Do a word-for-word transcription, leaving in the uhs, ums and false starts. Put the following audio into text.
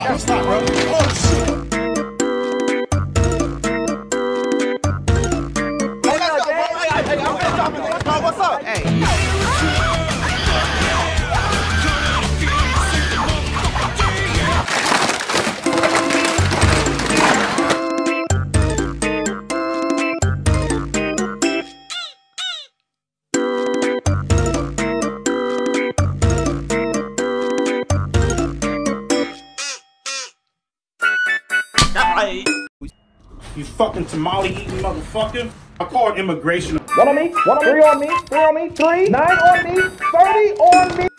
Don't stop, bro. Oh, shit. Hey, let's go, bro. Hey, hey, hey, I'm stopping this. Bro, what's up? Hey. You fucking tamale eating motherfucker. I call it immigration. One on me, one on me, three on me, three on me, three, nine on me, thirty on me.